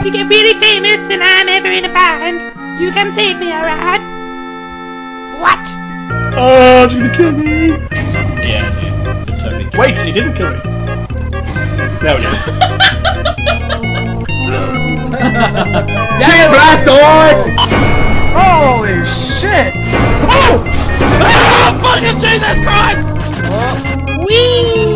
you get really famous and I'm ever in a band, you come save me, alright? What? Oh, she's gonna kill me. Yeah, dude. Totally. Wait, he didn't kill me. No, he didn't. Giant Blastoise! Holy shit! Oh! Oh, fucking Jesus Christ! Whee!